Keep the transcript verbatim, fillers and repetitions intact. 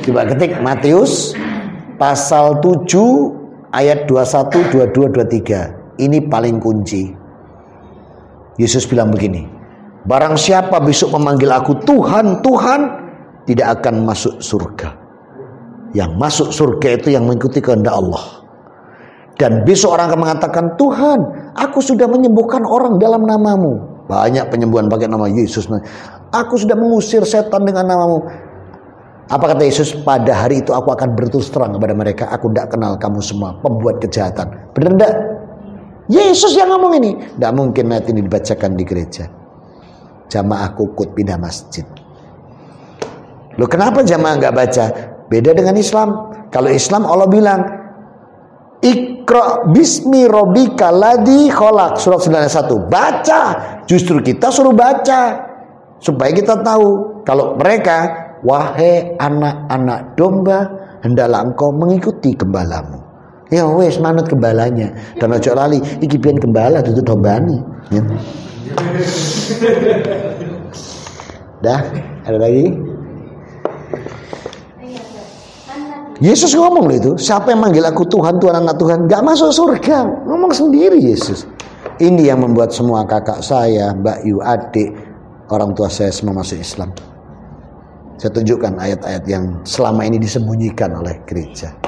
Coba ketik Matius pasal tujuh ayat dua puluh satu, dua puluh dua, dua puluh tiga. Ini paling kunci. Yesus bilang begini, barang siapa besok memanggil aku Tuhan, Tuhan, tidak akan masuk surga. Yang masuk surga itu yang mengikuti kehendak Allah. Dan besok orang akan mengatakan, Tuhan, aku sudah menyembuhkan orang dalam namamu. Banyak penyembuhan pakai nama Yesus. Aku sudah mengusir setan dengan namamu. Apa kata Yesus? Pada hari itu aku akan berterus terang kepada mereka, aku tidak kenal kamu semua, pembuat kejahatan. Benar tidak? Yesus yang ngomong ini. Tidak mungkin ayat ini dibacakan di gereja. Jamaah kukut pindah masjid. Loh, kenapa jamaah nggak baca? Beda dengan Islam. Kalau Islam Allah bilang, Iqra bismi rabbika ladzi khalaq, surat sembilan puluh satu. Baca. Justru kita suruh baca supaya kita tahu. Kalau mereka, wahai anak-anak domba, hendaklah engkau mengikuti gembalamu. Ya wes manut gembalanya. Dan ojo lali iki pian gembala dudu dombane. Ya. Dah, ada lagi? Yesus ngomong loh itu, siapa yang manggil aku Tuhan, Tuhan, anak Tuhan, gak masuk surga. Ngomong sendiri Yesus. Ini yang membuat semua kakak saya, Mbak Yu, adik, orang tua saya semua masuk Islam. Saya tunjukkan ayat-ayat yang selama ini disembunyikan oleh gereja.